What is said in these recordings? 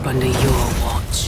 under your watch.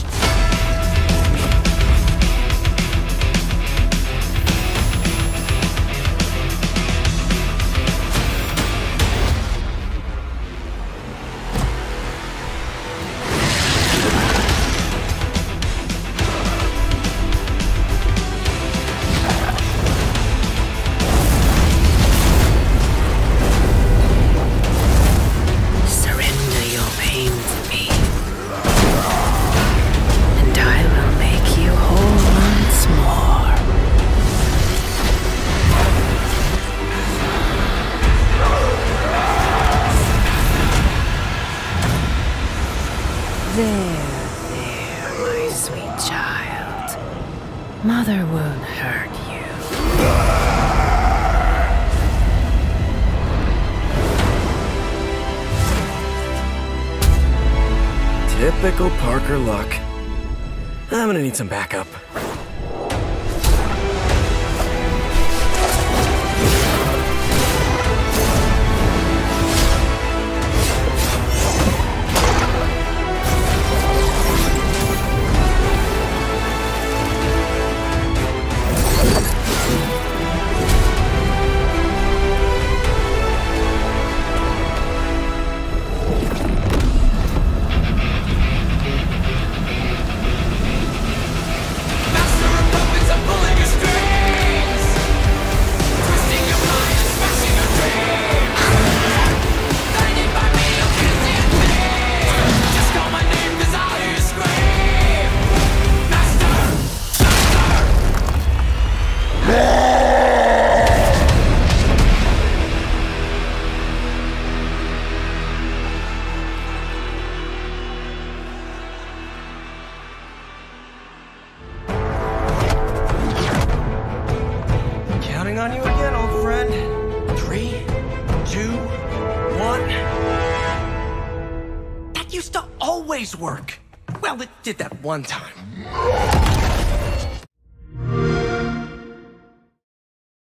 There, my sweet child. Mother won't hurt you. Typical Parker luck. I'm gonna need some backup. Counting on you again, old friend. 3, 2, 1. That used to always work. Well, it did that one time.